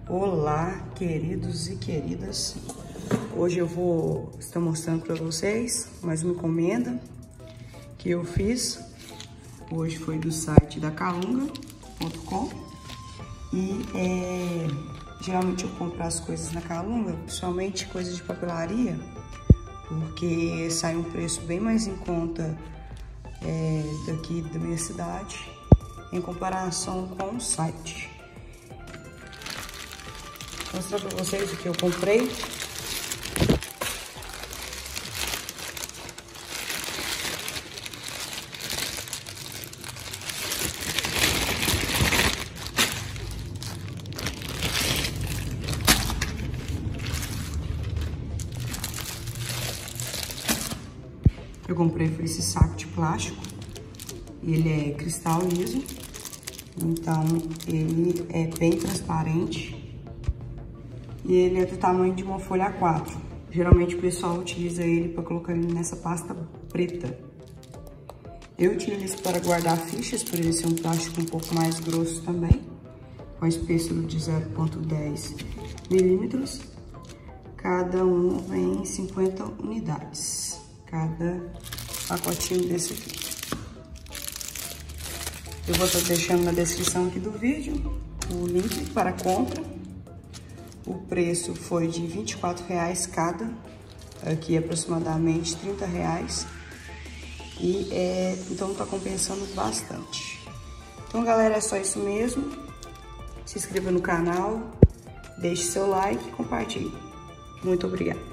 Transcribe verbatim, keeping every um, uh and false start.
Olá, queridos e queridas. Hoje eu vou estar mostrando para vocês mais uma encomenda que eu fiz. Hoje foi do site da calunga ponto com e é, geralmente eu compro as coisas na Calunga, principalmente coisas de papelaria, porque sai um preço bem mais em conta é, daqui da minha cidade em comparação com o site. Vou mostrar para vocês o que eu comprei. Eu comprei foi esse saco de plástico. Ele é cristal liso, então ele é bem transparente. E ele é do tamanho de uma folha A quatro. Geralmente o pessoal utiliza ele para colocar ele nessa pasta preta. Eu utilizo para guardar fichas, por ele ser um plástico um pouco mais grosso também, com a espessura de zero ponto dez milímetros. Cada um vem em cinquenta unidades, cada pacotinho desse aqui. Eu vou estar deixando na descrição aqui do vídeo o link para compra. O preço foi de vinte e quatro reais cada, aqui aproximadamente trinta reais. E é, então tá compensando bastante. Então, galera, é só isso mesmo. Se inscreva no canal, deixe seu like e compartilhe. Muito obrigada.